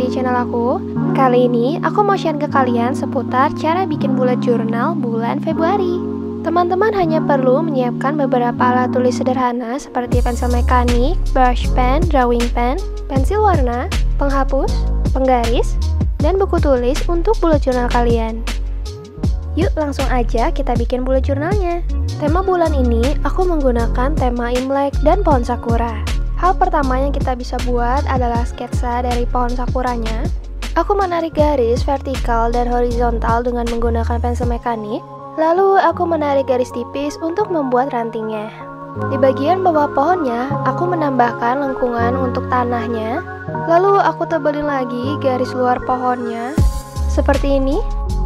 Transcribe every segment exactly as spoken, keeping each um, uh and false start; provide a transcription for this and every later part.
di channel aku. Kali ini aku mau share ke kalian seputar cara bikin bullet journal bulan Februari. Teman-teman hanya perlu menyiapkan beberapa alat tulis sederhana seperti pensil mekanik, brush pen, drawing pen, pensil warna, penghapus, penggaris, dan buku tulis untuk bullet journal kalian. Yuk langsung aja kita bikin bullet journalnya. Tema bulan ini aku menggunakan tema Imlek dan pohon sakura. Hal pertama yang kita bisa buat adalah sketsa dari pohon sakuranya. Aku menarik garis vertikal dan horizontal dengan menggunakan pensil mekanik. Lalu aku menarik garis tipis untuk membuat rantingnya. Di bagian bawah pohonnya, aku menambahkan lengkungan untuk tanahnya. Lalu aku tebelin lagi garis luar pohonnya, seperti ini.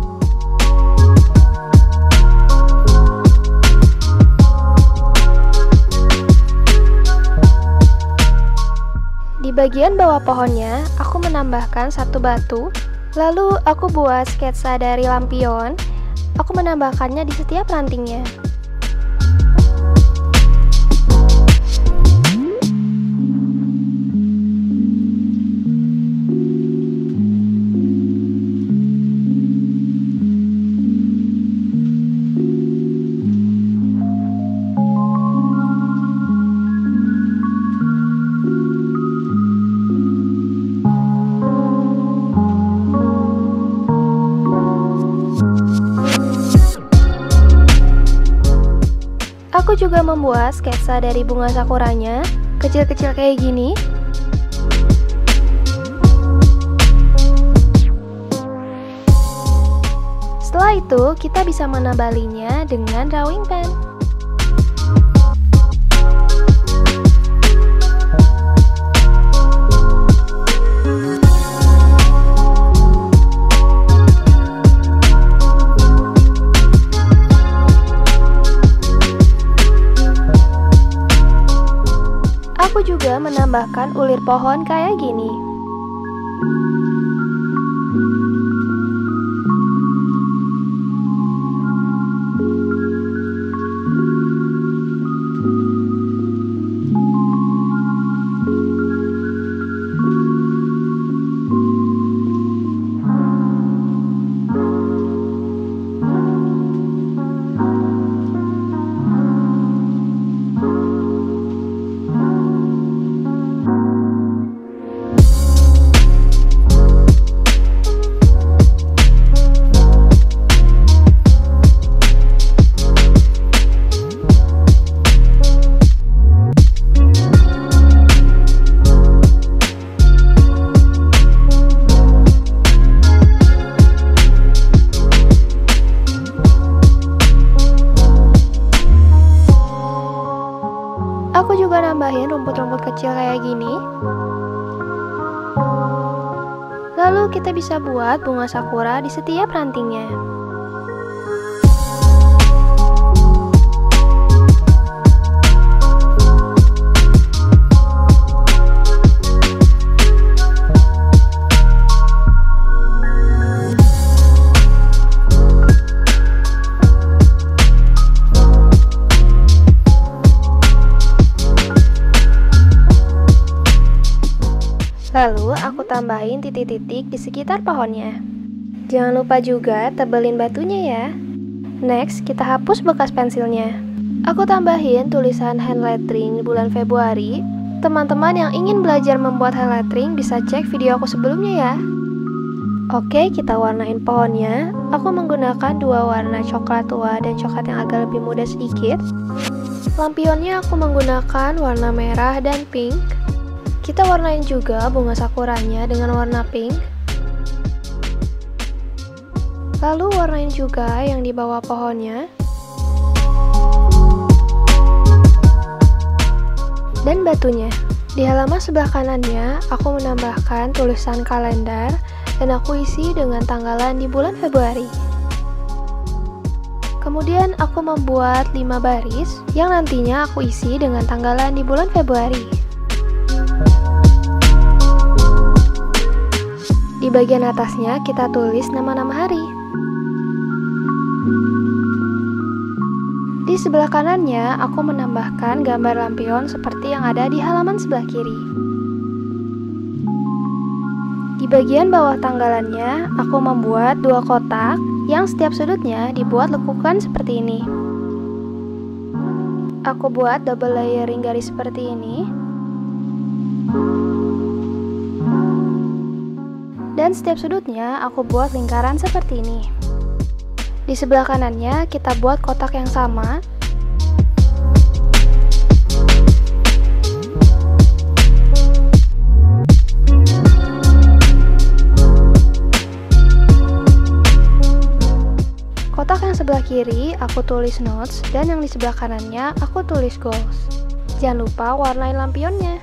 Di bagian bawah pohonnya, aku menambahkan satu batu. Lalu aku buat sketsa dari lampion. Aku menambahkannya di setiap rantingnya. Aku juga membuat sketsa dari bunga sakuranya, kecil-kecil kayak gini. Setelah itu, kita bisa menambalinya dengan drawing pen. Aku juga menambahkan ulir pohon kayak gini. Aku juga nambahin rumput-rumput kecil kayak gini. Lalu kita bisa buat bunga sakura di setiap rantingnya. Lalu aku tambahin titik-titik di sekitar pohonnya. Jangan lupa juga tebelin batunya ya. Next, kita hapus bekas pensilnya. Aku tambahin tulisan hand lettering bulan Februari. Teman-teman yang ingin belajar membuat hand lettering bisa cek video aku sebelumnya ya. Oke, kita warnain pohonnya. Aku menggunakan dua warna coklat tua dan coklat yang agak lebih muda sedikit. Lampionnya aku menggunakan warna merah dan pink. Kita warnain juga bunga sakuranya dengan warna pink. Lalu warnain juga yang di bawah pohonnya. Dan batunya. Di halaman sebelah kanannya, aku menambahkan tulisan kalender dan aku isi dengan tanggalan di bulan Februari. Kemudian aku membuat lima baris yang nantinya aku isi dengan tanggalan di bulan Februari. Di bagian atasnya kita tulis nama-nama hari. Di sebelah kanannya, aku menambahkan gambar lampion seperti yang ada di halaman sebelah kiri. Di bagian bawah tanggalannya, aku membuat dua kotak yang setiap sudutnya dibuat lekukan seperti ini. Aku buat double layering garis seperti ini. Dan setiap sudutnya aku buat lingkaran seperti ini. Di sebelah kanannya kita buat kotak yang sama. Kotak yang sebelah kiri aku tulis notes dan yang di sebelah kanannya aku tulis goals. Jangan lupa warnain lampionnya.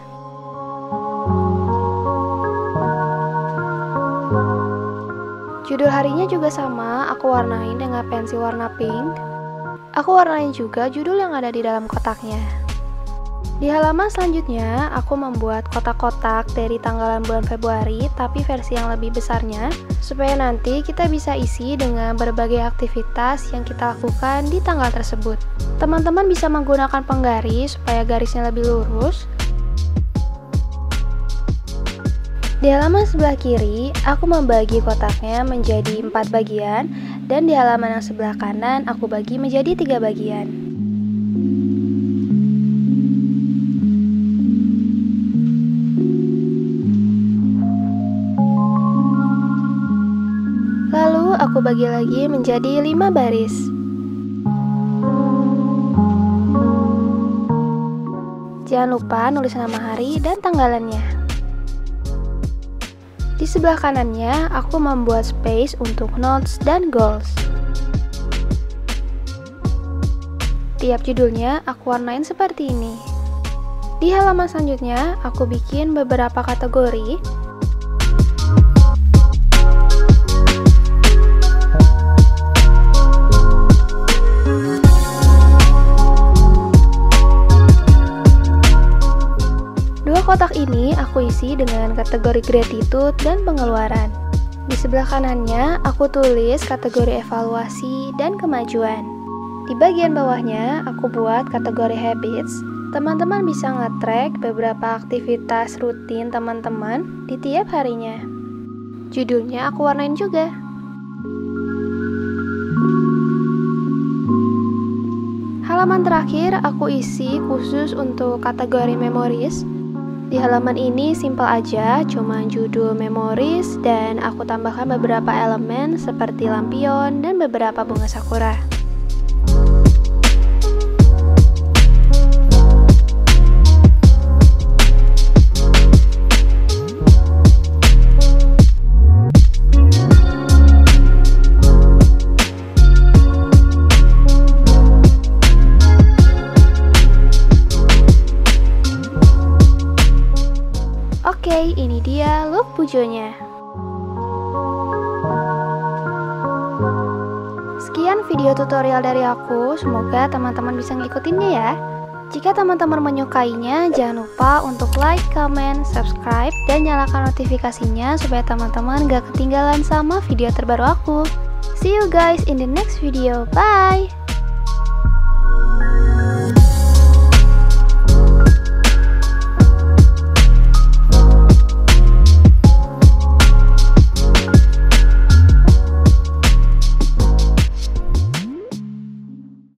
Judul harinya juga sama, aku warnain dengan pensil warna pink. Aku warnain juga judul yang ada di dalam kotaknya. Di halaman selanjutnya, aku membuat kotak-kotak dari tanggalan bulan Februari, tapi versi yang lebih besarnya, supaya nanti kita bisa isi dengan berbagai aktivitas yang kita lakukan di tanggal tersebut. Teman-teman bisa menggunakan penggaris supaya garisnya lebih lurus. Di halaman sebelah kiri, aku membagi kotaknya menjadi empat bagian, dan di halaman yang sebelah kanan, aku bagi menjadi tiga bagian. Lalu aku bagi lagi menjadi lima baris. Jangan lupa nulis nama hari dan tanggalannya. Di sebelah kanannya aku membuat space untuk notes dan goals. Tiap judulnya aku warnain seperti ini. Di halaman selanjutnya aku bikin beberapa kategori. Kotak ini aku isi dengan kategori gratitude dan pengeluaran. Di sebelah kanannya aku tulis kategori evaluasi dan kemajuan. Di bagian bawahnya aku buat kategori habits. Teman-teman bisa nge-track beberapa aktivitas rutin teman-teman di tiap harinya. Judulnya aku warnain juga. Halaman terakhir aku isi khusus untuk kategori memories. Di halaman ini simpel aja, cuma judul memories dan aku tambahkan beberapa elemen seperti lampion dan beberapa bunga sakura. Oke, ini dia look pujonya. Sekian video tutorial dari aku, semoga teman-teman bisa ngikutinnya ya. Jika teman-teman menyukainya, jangan lupa untuk like, comment, subscribe, dan nyalakan notifikasinya supaya teman-teman gak ketinggalan sama video terbaru aku. See you guys in the next video, bye!